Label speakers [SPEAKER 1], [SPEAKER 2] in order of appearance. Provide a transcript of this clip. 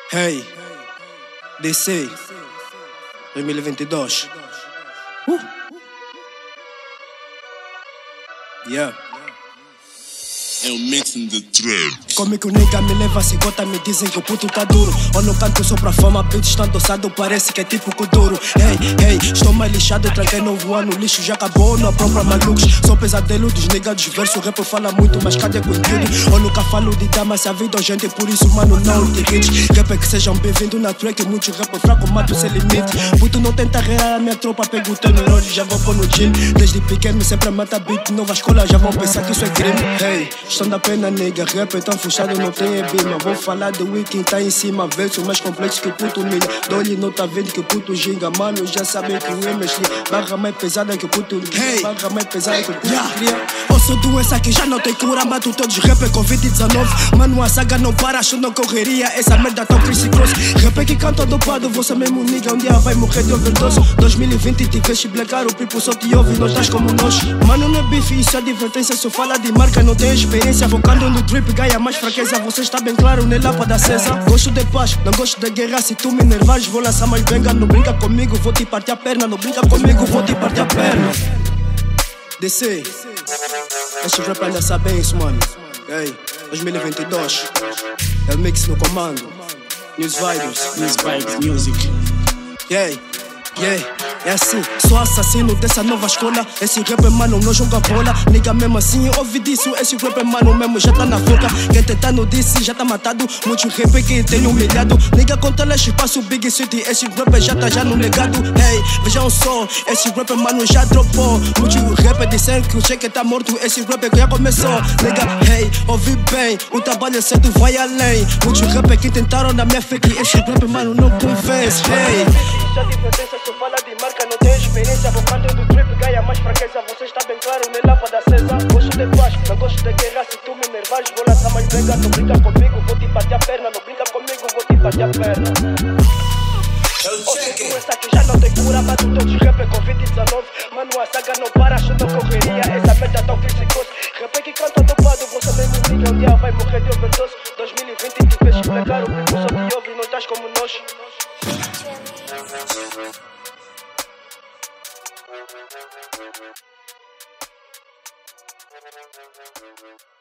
[SPEAKER 1] Hey, DC 2022. Yeah.
[SPEAKER 2] É o mixing the trap.
[SPEAKER 1] Como é que o nigga me leva a cigota? Me dizem que o puto tá duro. Ou no canto só pra fama, beats tão adoçado, parece que é tipo Kuduro. Hey, estou mais lixado, tranquei novo ano, lixo já acabou, não própria malucos. Sou pesadelo dos niggas, verso rap fala muito, mas cadê conteúdo? Eu nunca falo de dama, se a vida é gente, por isso mano não te hits. Rap que sejam bem-vindos na track, muitos rap fraco, mato sem limite. Puto não tenta rear a minha tropa, pego o teu neurônio, já vou pôr no gym. Desde pequeno sempre mata beat, nova escola, já vão pensar que isso é crime. Hey, estão da pena, nigga, rap é tão fechado, não tem bima. Vou falar do Weekend, tá em cima, verso mais complexo que o puto milha. Dole não tá vendo que o puto ginga, mano, já sabem que o MSL barra mais pesada que o puto cria, barra mais pesada que o puto cria. Eu sou doença que já não tem cura, mato todos rap é Covid-19. Mano, a saga não para, acho não correria, essa merda tão criss-cross. Rap que canta dopado, você mesmo nigga, um dia vai morrer de overdose. 2020 tiveste blackar, o people só te ouve, não estás como nós. Mano, não é bife, isso é advertência, só fala de marca, não tem experiência. Focando no drip, ganha mais fraqueza, você está bem claro, nem lâmpada acesa. Gosto de paz, não gosto de guerra, se tu me enervas, vou lançar mais benga. Não brinca comigo, vou te partir a perna, não brinca comigo, vou te partir a perna. DC, este rap ainda sabe isso, mano. Hey, 2022, é o mix no comando. News Vibes Music. Yeah. É assim, sou assassino dessa nova escola. Esse rap mano não joga bola. Nigga mesmo assim, ouvi disso. Esse rap mano mesmo já tá na boca. Quem tentar no disse já tá matado. Muitos rap que tem humilhado. Nigga com telespaço Big City. Esse rap já tá já no legado. Hey, vejam só, esse rap mano já dropou. Muitos rap disseram que o cheque tá morto. Esse rap já começou. Nigga, hey, ouvi bem, o trabalho certo vai além. Muitos rap que tentaram na minha frente. Esse rap mano não convence. Hey, já advertência, só fala de marca, não tem experiência. Focando do trip, ganha mais fraqueza. Você está bem claro, nem lâmpada acesa. Gosto de paz, não gosto de guerra. Se tu me enervas, vou lançar mais benga. Não brinca comigo, vou te partir a perna. Não brinca comigo, vou te partir a perna. Outra doença que já não tem cura, mato todos rap é Covid-19. Mano, a saga não para, acho não correria. Essa merda tão criss-cross. Rap que canta dopado, você mesmo nigga, um dia vai morrer de overdose. 2020 tiveste blackar, o people só te ouve, não estás como nós. Thank you.